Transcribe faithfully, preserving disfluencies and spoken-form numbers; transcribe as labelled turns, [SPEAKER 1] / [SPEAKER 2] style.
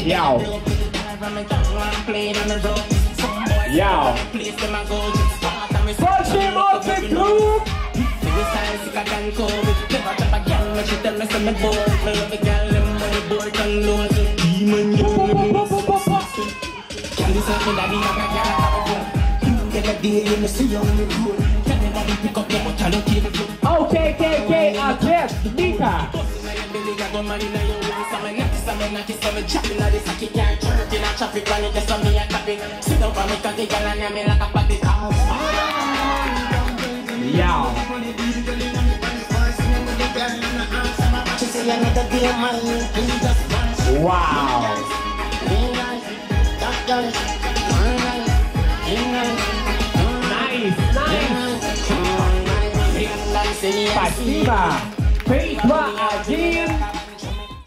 [SPEAKER 1] Yo. Yo. Push him up the group. Okay, okay, okay, uh, Jeff, Nika. Yeah. Wow. Nice, nice. Спасибо. Три, два, один.